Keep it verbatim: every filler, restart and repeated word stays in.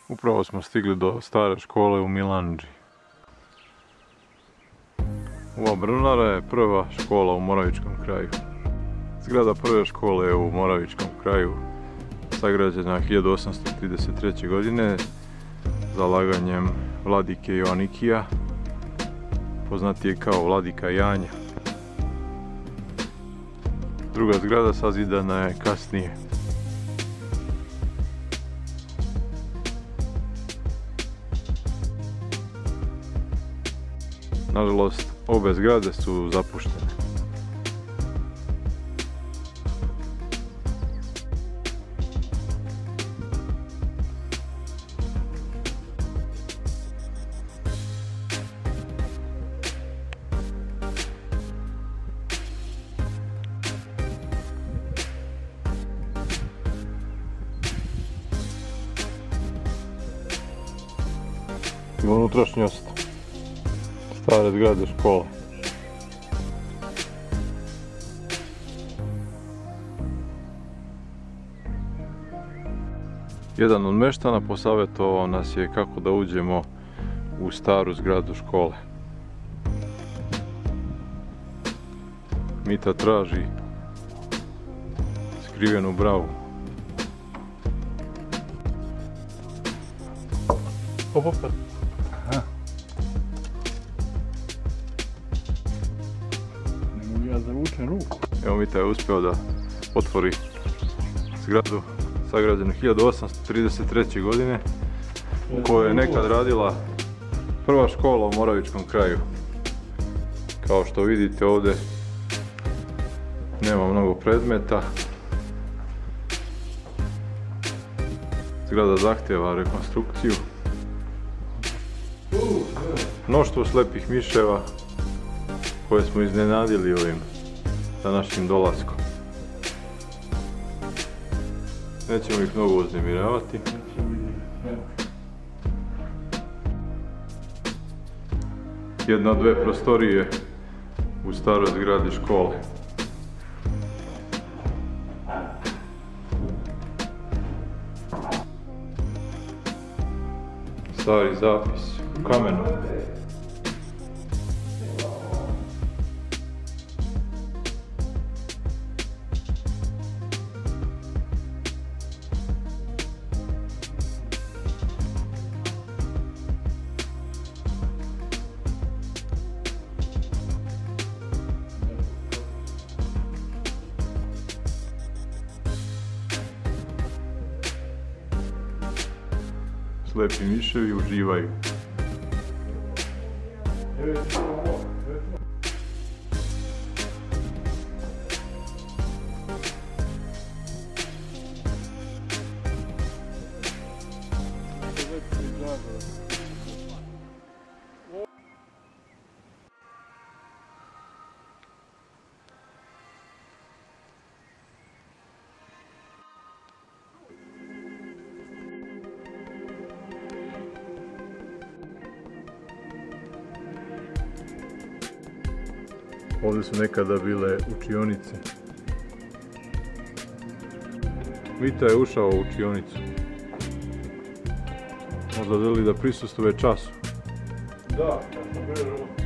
Upravo smo stigli do stare škole u Milandži. Ova Brunara je prva škola u Moravičkom kraju. Zgrada prve škole je u Moravičkom kraju, sagrađena hiljadu osamsto trideset treće. godine zalaganjem vladike Joanikija, poznati je kao vladika Janja. Druga zgrada sazidana je kasnije. Nažalost, obe zgrade su zapuštene. Unutrašnjost stare zgrade škole. Jedan od meštana posavjetovao nas je kako da uđemo u staru zgradu škole. Mita traži skrivenu bravu. Op, op. Aha. Ne mogu ja zavučem ruku. Evo Mita je uspio da otvori zgradu sagrađenu hiljadu osamsto trideset treće. godine u kojoj je nekad radila prva škola u Moravičkom kraju. Kao što vidite ovdje nema mnogo predmeta. Zgrada zahtijeva rekonstrukciju. Mnoštvo slepih miševa koje smo iznenadili ovim današnjim dolaskom. Nećemo ih mnogo uznemiravati. Jedna od dve prostorije u staroj zgradi škole. Stari zapis u kamenu. Slepi miševi uživaju. Ovdje su nekada bile učionice. Mita je ušao u učionicu. Možda želi da prisustvuje času. Da, ja sam bio.